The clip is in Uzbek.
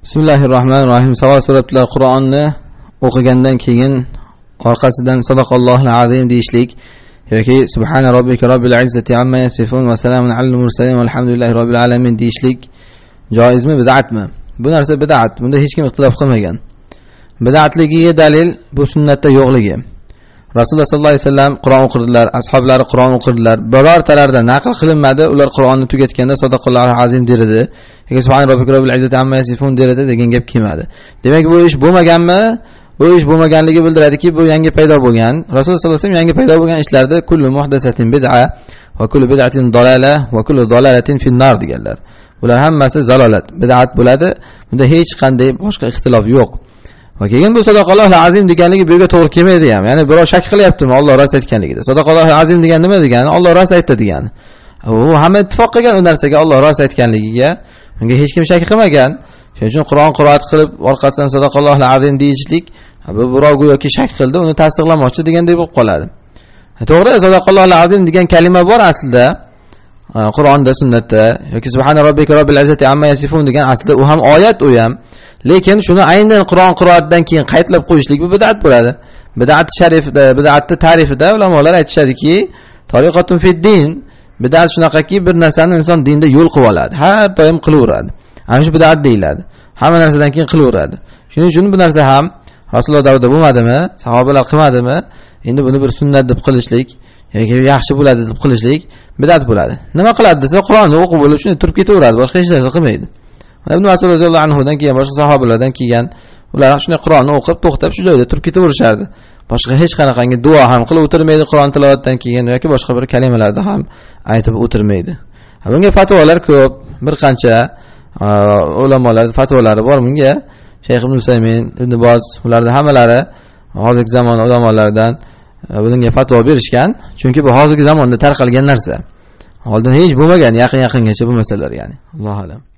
Bismillahirrohmanirrohim. Savol so'rabdilar, Qur'onni o'qigandan keyin orqasidan sadaqallohul azim deyishlik yoki subhana robbika robbil izzati amma yasifun va salamun alal mursalin valhamdulillahi robbil alamin deyishlik joizmi, bid'atmi? Bu narsa bid'at. Bunda hech kim ixtilof qilmagan. Bid'atligiga dalil bu sunnatda yo'qligi. Rasululloh sollallohu alayhi vasallam Qur'on o'qidilar, ashablari Qur'on o'qidilar. Birortalarida naql qilinmadi, ular Qur'onni tugatganda sadaqallohu azim derdi yoki subhana robbika robbil izzati amma yasifun derdi degan gap kelmadi. Demak, bu ish bo'lmaganmi? Bu ish bo'lmaganligi bildiradiki, bu yangi paydo bo'lgan. Rasululloh sollallohu alayhi vasallam yangi paydo bo'lgan ishlarda kullu muhdasatin bid'a va kullu bid'atin dalala va kullu dalalatin fin-nar deganlar. Bular hammasi zalolat, bid'at bo'ladi. Bunda hech qanday boshqa ixtilof yo'q. Va keyin bu sadaqallohu azim deganligi bu yerga to'g'ri kelmaydi ham. Ya'ni birov shak qilyaptimi Alloh rost aytganligida? Sadaqallohu azim degan nima degani? Alloh rost aytdi degani. U hamma ittifoq qilgan u narsaga, Alloh rost aytganligiga. Bunga hech kim shak qilmagan. Shuning uchun Qur'on qiroat qilib orqasidan sadaqallohu azim deyishlik, bu birov go'yoki shak qildi, uni tasdiqlamoqchi degandek bo'lib qoladi. To'g'ri, sadaqallohu azim degan kalima bor aslida. Qur'onda, sunnatda yoki subhana robbika robbil izzati amma yasifun degan aslida u ham oyat, u ham. Lekin shuni aynan Qur'on qiroatidan keyin qaytlab qo'yishlik bu bid'at bo'ladi. Bid'at sharifda, bid'atning ta'rifida ulamolar aytishadiki, tariqatun fid-din. Bid'at shunaqaki, bir narsani inson dinda yo'l qilib oladi. Har doim qilaveradi. Ana shu bid'at deyiladi. Hamma narsadan keyin qilaveradi. Shuning uchun bu narsa ham Rasululloh davrida bo'lmadimi? Sahobalar qilmadimi? Endi buni bir sunnat deb qilishlik yoki yaxshi bo'ladi deb qilishlik bid'at bo'ladi. Nima qiladi desa, Qur'onni o'qib bo'lib shuni turib ketaveradi, boshqa hech narsa qilmaydi. Ibn Mas'ud roziyallohu anhudan keyin boshqa sahobalardan kelgan, ular ham shunday Qur'onni o'qib, to'xtab shu joyda turib ketaverishardi. Boshqa hech qanaqangi duo ham qilib o'tirmaydi Qur'on tilovatdan keyin yoki boshqa bir kalimalarda ham aytib o'tirmaydi. Bunga fatvolar ko'p, bir qancha ulamolar fatvolari bor bunga. Shayx Ibn Usaymin, Ibn Boz, ularning hammalari hozirgi zamon ulamolaridan bunga fatvo berishgan, chunki bu hozirgi zamonda tarqalgan narsa. Oldin hech bo'lmagan, yaqin-yaqingacha bu masalalar, ya'ni. Allohu a'lam.